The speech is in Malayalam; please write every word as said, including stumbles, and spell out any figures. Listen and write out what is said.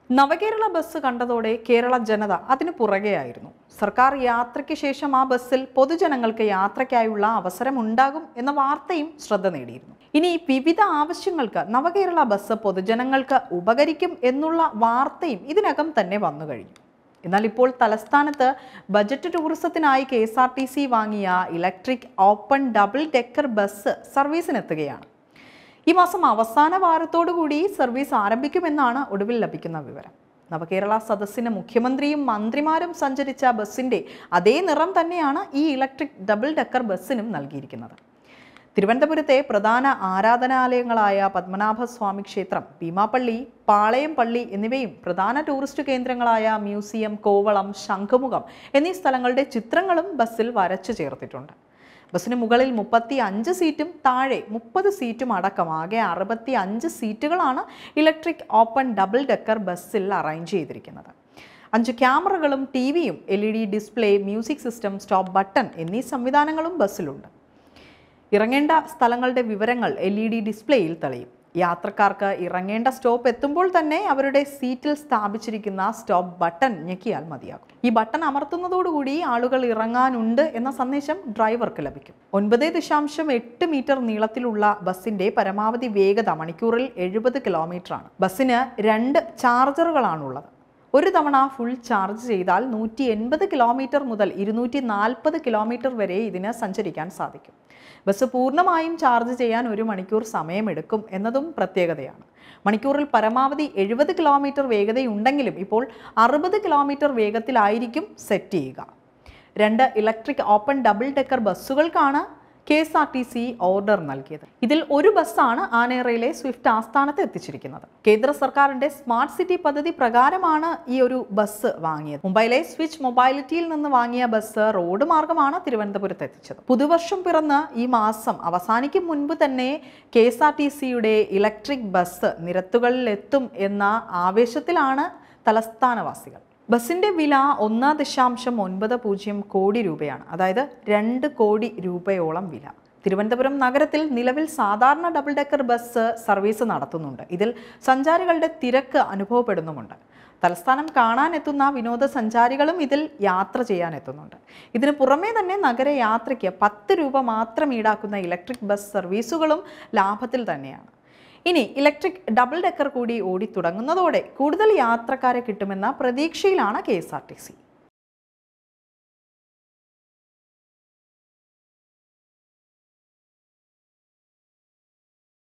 നവകേരള ബസ് കണ്ടതോടെ കേരള ജനത അതിനു പുറകെയായിരുന്നു. സർക്കാർ യാത്രയ്ക്ക് ശേഷം ആ ബസ്സിൽ പൊതുജനങ്ങൾക്ക് യാത്രയ്ക്കായുള്ള അവസരമുണ്ടാകും എന്ന വാർത്തയും ശ്രദ്ധ നേടിയിരുന്നു. ഇനി വിവിധ ആവശ്യങ്ങൾക്ക് നവകേരള ബസ് പൊതുജനങ്ങൾക്ക് ഉപകരിക്കും എന്നുള്ള വാർത്തയും ഇതിനകം തന്നെ വന്നു കഴിഞ്ഞു. എന്നാൽ ഇപ്പോൾ തലസ്ഥാനത്ത് ബജറ്റ് ടൂറിസത്തിനായി K S R T C വാങ്ങിയ electric open double decker bus സർവീസിനെത്തുകയാണ്. ഈ മാസം അവസാന വാരത്തോടുകൂടി സർവീസ് ആരംഭിക്കുമെന്നാണ് ഒടുവിൽ ലഭിക്കുന്ന വിവരം. നവകേരള സദസ്സിന് മുഖ്യമന്ത്രിയും മന്ത്രിമാരും സഞ്ചരിച്ച ബസ്സിന്റെ അതേ നിറം തന്നെയാണ് ഈ ഇലക്ട്രിക് ഡബിൾ ഡെക്കർ ബസ്സിനും നൽകിയിരിക്കുന്നത്. തിരുവനന്തപുരത്തെ പ്രധാന ആരാധനാലയങ്ങളായ പത്മനാഭസ്വാമി ക്ഷേത്രം, ഭീമാപ്പള്ളി, പാളയം പള്ളി എന്നിവയും പ്രധാന ടൂറിസ്റ്റ് കേന്ദ്രങ്ങളായ മ്യൂസിയം, കോവളം, ശംഖുമുഖം എന്നീ സ്ഥലങ്ങളുടെ ചിത്രങ്ങളും ബസ്സിൽ വരച്ചു ചേർത്തിട്ടുണ്ട്. ബസ്സിന് മുകളിൽ മുപ്പത്തി അഞ്ച് സീറ്റും താഴെ മുപ്പത് സീറ്റും അടക്കം ആകെ അറുപത്തി അഞ്ച് സീറ്റുകളാണ് ഇലക്ട്രിക് ഓപ്പൺ ഡബിൾ ഡെക്കർ ബസ്സിൽ അറേഞ്ച് ചെയ്തിരിക്കുന്നത്. അഞ്ച് ക്യാമറകളും ടി വിയും L E D display, music system, stop button എന്നീ സംവിധാനങ്ങളും ബസ്സിലുണ്ട്. ഇറങ്ങേണ്ട സ്ഥലങ്ങളുടെ വിവരങ്ങൾ എൽ ഇ ഡി ഡിസ്പ്ലേയിൽ തെളിയും. യാത്രക്കാർക്ക് ഇറങ്ങേണ്ട സ്റ്റോപ്പ് എത്തുമ്പോൾ തന്നെ അവരുടെ സീറ്റിൽ സ്ഥാപിച്ചിരിക്കുന്ന സ്റ്റോപ്പ് ബട്ടൺ ഞെക്കിയാൽ മതിയാകും. ഈ ബട്ടൺ അമർത്തുന്നതോടുകൂടി ആളുകൾ ഇറങ്ങാനുണ്ട് എന്ന സന്ദേശം ഡ്രൈവർക്ക് ലഭിക്കും. ഒൻപത് ദശാംശം എട്ട് മീറ്റർ നീളത്തിലുള്ള ബസ്സിന്റെ പരമാവധി വേഗത മണിക്കൂറിൽ എഴുപത് കിലോമീറ്റർ ആണ്. ബസ്സിന് രണ്ട് ചാർജറുകളാണുള്ളത്. ഒരു തവണ ഫുൾ ചാർജ് ചെയ്താൽ നൂറ്റി എൺപത് കിലോമീറ്റർ മുതൽ ഇരുന്നൂറ്റി നാൽപ്പത് കിലോമീറ്റർ വരെ ഇതിന് സഞ്ചരിക്കാൻ സാധിക്കും. ബസ് പൂർണ്ണമായും ചാർജ് ചെയ്യാൻ ഒരു മണിക്കൂർ സമയമെടുക്കും എന്നതും പ്രത്യേകതയാണ്. മണിക്കൂറിൽ പരമാവധി എഴുപത് കിലോമീറ്റർ വേഗതയുണ്ടെങ്കിലും ഇപ്പോൾ അറുപത് കിലോമീറ്റർ വേഗത്തിലായിരിക്കും സെറ്റ് ചെയ്യുക. രണ്ട് ഇലക്ട്രിക് ഓപ്പൺ ഡബിൾ ഡെക്കർ ബസ്സുകൾക്കാണ് K S R T C order നൽകിയത്. ഇതിൽ ഒരു ബസ്സാണ് ആനേറയിലെ സ്വിഫ്റ്റ് ആസ്ഥാനത്ത് എത്തിച്ചിരിക്കുന്നത്. കേന്ദ്ര സർക്കാരിന്റെ സ്മാർട്ട് സിറ്റി പദ്ധതി പ്രകാരമാണ് ഈ ഒരു ബസ് വാങ്ങിയത്. മുംബൈയിലെ സ്വിച്ച് മൊബൈലിറ്റിയിൽ നിന്ന് വാങ്ങിയ ബസ് റോഡ് മാർഗമാണ് തിരുവനന്തപുരത്ത് എത്തിച്ചത്. പുതുവർഷം പിറന്ന് ഈ മാസം അവസാനിക്കും മുൻപ് തന്നെ കെ എസ് ആർ ടി സിയുടെ ഇലക്ട്രിക് ബസ് നിരത്തുകളിലെത്തും എന്ന ആവേശത്തിലാണ് തലസ്ഥാനവാസികൾ. ബസ്സിന്റെ വില ഒന്ന് ദശാംശം ഒൻപത് പൂജ്യം കോടി രൂപയാണ്. അതായത് രണ്ട് കോടി രൂപയോളം വില. തിരുവനന്തപുരം നഗരത്തിൽ നിലവിൽ സാധാരണ ഡബിൾ ഡെക്കർ ബസ് സർവീസ് നടത്തുന്നുണ്ട്. ഇതിൽ സഞ്ചാരികളുടെ തിരക്ക് അനുഭവപ്പെടുന്നുമുണ്ട്. തലസ്ഥാനം കാണാനെത്തുന്ന വിനോദസഞ്ചാരികളും ഇതിൽ യാത്ര ചെയ്യാനെത്തുന്നുണ്ട്. ഇതിന് പുറമേ തന്നെ നഗരയാത്രയ്ക്ക് പത്ത് രൂപ മാത്രം ഈടാക്കുന്ന ഇലക്ട്രിക് ബസ് സർവീസുകളും ലാഭത്തിൽ തന്നെയാണ്. ഇനി ഇലക്ട്രിക് ഡബിൾ ഡെക്കർ കൂടി ഓടി തുടങ്ങുന്നതോടെ കൂടുതൽ യാത്രക്കാരെ കിട്ടുമെന്ന പ്രതീക്ഷയിലാണ് K S R T C.